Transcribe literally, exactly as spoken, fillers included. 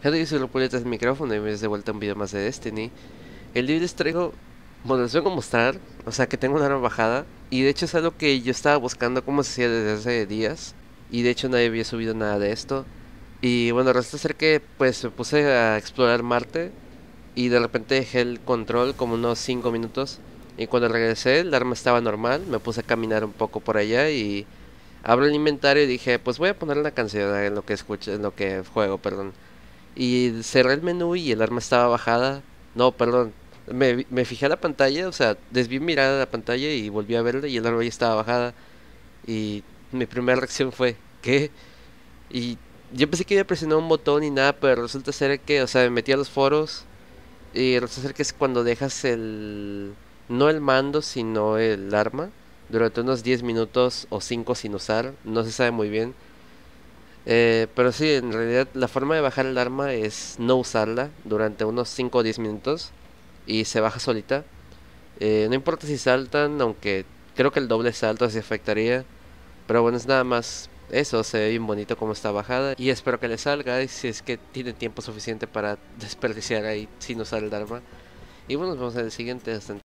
Gente, yo soy Repuleta del micrófono y me de vuelta a un video más de Destiny. El día de hoy les traigo, bueno, les vengo a mostrar, o sea, que tengo una arma bajada. Y de hecho es algo que yo estaba buscando cómo se hacía desde hace días. Y de hecho nadie había subido nada de esto. Y bueno, resulta ser que pues me puse a explorar Marte. Y de repente dejé el control como unos cinco minutos. Y cuando regresé, el arma estaba normal. Me puse a caminar un poco por allá y abro el inventario y dije, pues voy a poner una canción en lo que escucho, en lo que juego, perdón. Y cerré el menú y el arma estaba bajada. No, perdón. Me, vi- me fijé a la pantalla, o sea, desvié mi mirada a la pantalla y volví a verla y el arma ya estaba bajada. Y mi primera reacción fue, ¿qué? Y yo pensé que había presionado un botón y nada, pero resulta ser que, o sea, me metí a los foros y resulta ser que es cuando dejas el... no el mando, sino el arma durante unos diez minutos o cinco sin usar, no se sabe muy bien. Eh, pero sí, en realidad la forma de bajar el arma es no usarla durante unos cinco o diez minutos y se baja solita. Eh, no importa si saltan, aunque creo que el doble salto se afectaría. Pero bueno, es nada más eso, se ve bien bonito como está bajada. Y espero que le salga, y si es que tiene tiempo suficiente para desperdiciar ahí sin usar el arma. Y bueno, nos vemos en el siguiente. Hasta